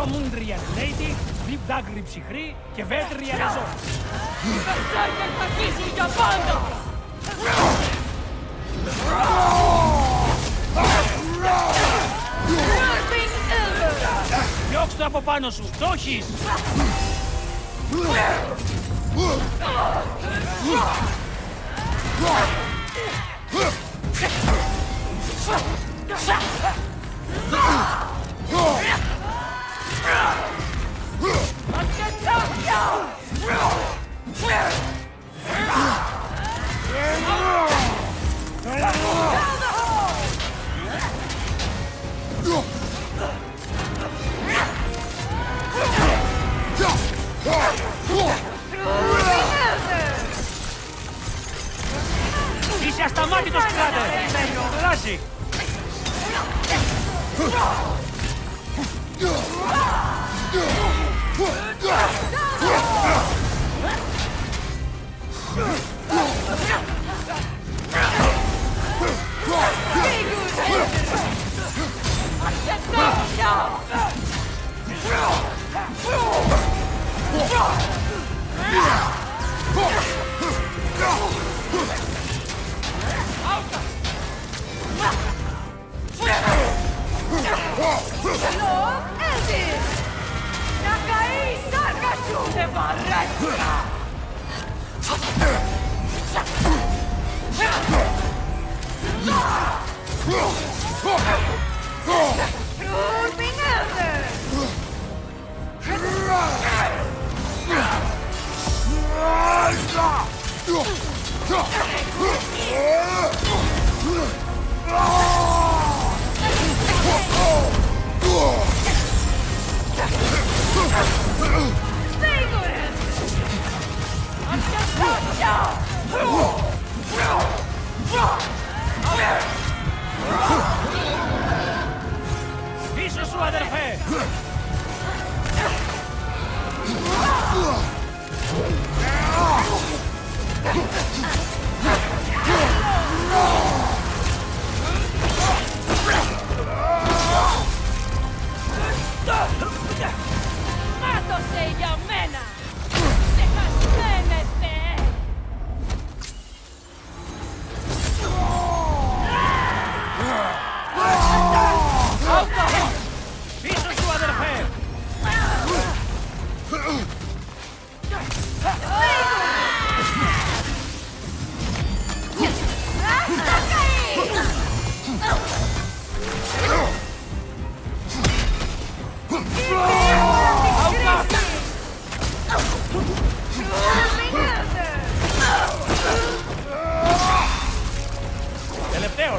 Χρομούντρ η Ανελέητη, Svipdagr η Ψυχρή και Βετρ η Αλαζόνας. Οι berserker θα αρχίσουν για πάντα! Διώξ' το από πάνω σου, το έχεις! Είσαι ασταμάτητος, Κράτος! Δράση! Να καεί η σάρκα σου! Δεν βαρέθηκα! Πίσω σου, αδερφέ! Μάτωσε για μένα! Ξεχασμένεστε! Πίσω σου, αδερφέ! Τελευταίος!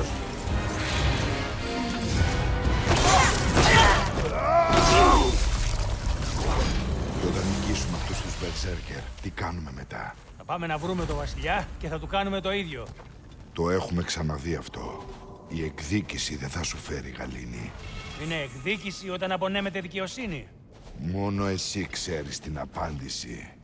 Και όταν νικήσουμε αυτούς τους berserker, τι κάνουμε μετά? Θα πάμε να βρούμε τον βασιλιά και θα του κάνουμε το ίδιο. Το έχουμε ξαναδεί αυτό. Η εκδίκηση δεν θα σου φέρει γαλήνη. Είναι εκδίκηση όταν απονέμεται δικαιοσύνη. Μόνο εσύ ξέρεις την απάντηση.